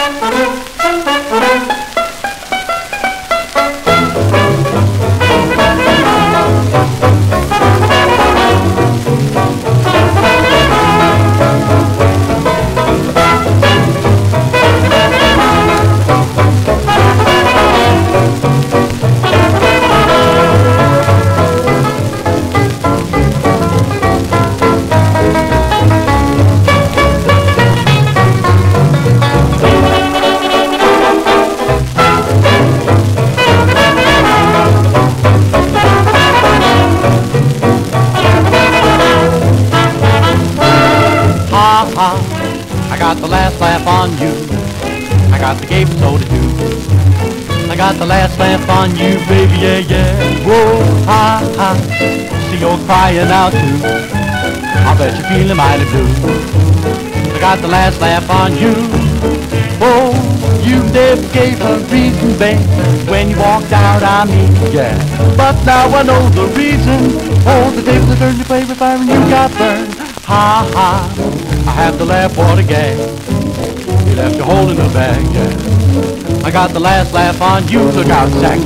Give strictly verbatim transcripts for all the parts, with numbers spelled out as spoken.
I got the last laugh on you. I got the game soda too. I got the last laugh on you, baby, yeah, yeah. Whoa, ha, ha. See, you're crying out too. I bet you're feeling mighty blue. I got the last laugh on you. Oh, you never gave a reason, babe, when you walked out on me, yeah. But now I know the reason. Oh, the day that turned your favorite fire and you got burned. Ha, ha. I have the laugh water gag. You left your hole in the bag, yeah. I got the last laugh on you. Look out, Zach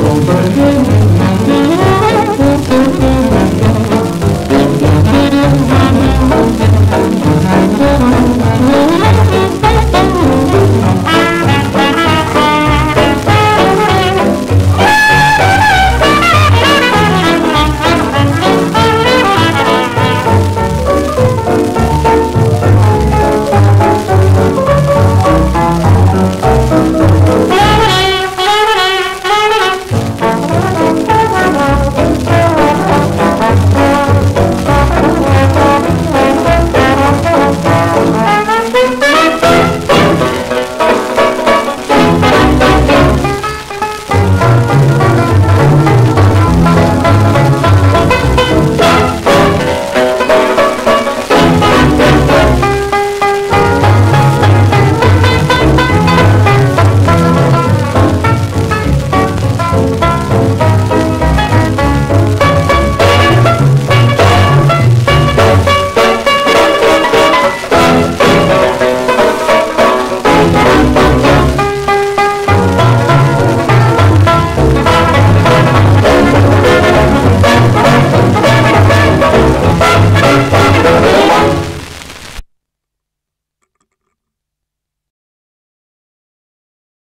Rosenberg.